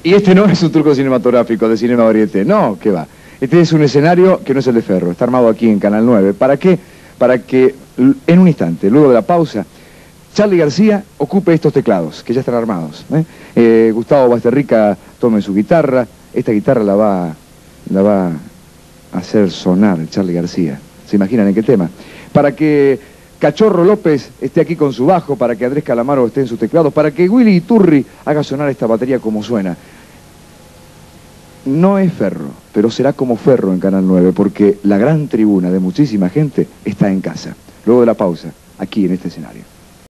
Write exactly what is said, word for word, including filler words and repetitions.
Y este no es un truco cinematográfico de Cinema Varieté, no, ¿qué va? Este es un escenario que no es el de Ferro, está armado aquí en Canal nueve. ¿Para qué? Para que en un instante, luego de la pausa, Charly García ocupe estos teclados, que ya están armados. ¿eh? Eh, Gustavo Basterrica tome su guitarra, esta guitarra la va, la va a hacer sonar Charly García. ¿Se imaginan en qué tema? Para que Cachorro López esté aquí con su bajo, para que Andrés Calamaro esté en sus teclados, para que Willy Iturri haga sonar esta batería como suena. No es Ferro, pero será como Ferro en Canal nueve, porque la gran tribuna de muchísima gente está en casa. Luego de la pausa, aquí en este escenario.